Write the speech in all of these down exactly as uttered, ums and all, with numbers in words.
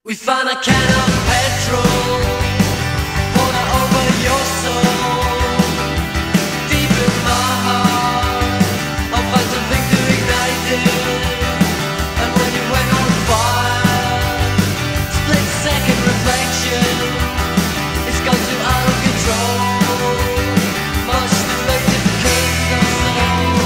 We found a can of petrol, poured it over your soul. Deep in my heart, I'll find something to ignite it. And when you went on fire, split second reflection, it's gone too out of control. Much too late to kill the soul.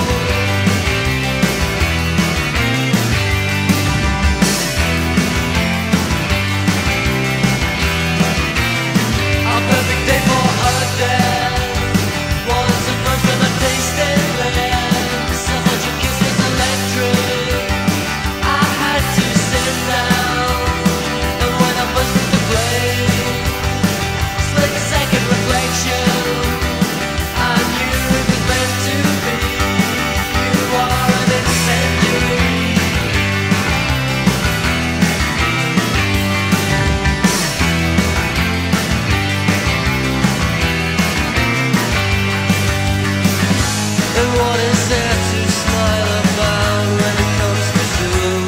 A perfect day for a death was the first time I tasted lead. So much your kiss was electric. I had to sit down, and when I burst into flame, split second reflection, I knew it was meant to be. You are an incendiary. And what is there to smile about when it comes to Zoom?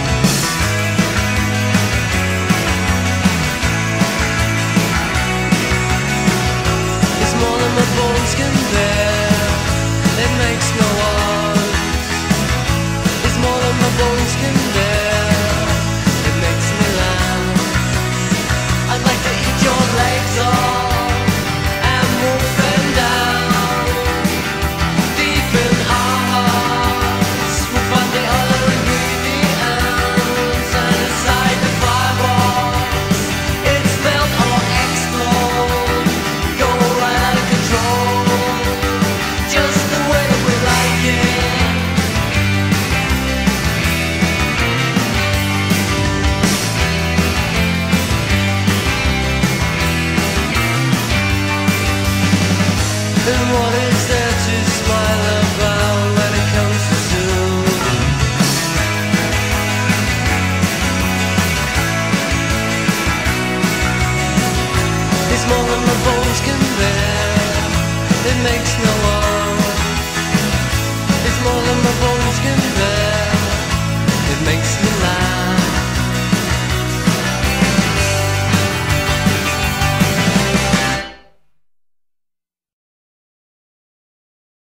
It's more than my bones can bear. It makes no odds. It's more than my bones can bear. It makes me laugh. I'd like to eat your legs off and move them down. Deep in our hearts, we'll find the other ingredients, and inside the firebox, it's melt or explode, go right out of control, just the way that we like it. And what is there to smile about when it comes to Zoom? It's more than my bones can bear. It makes no odds.